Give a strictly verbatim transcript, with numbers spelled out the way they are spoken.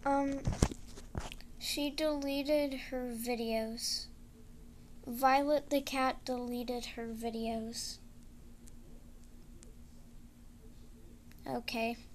Um, she deleted her videos. Violet the cat deleted her videos. Okay.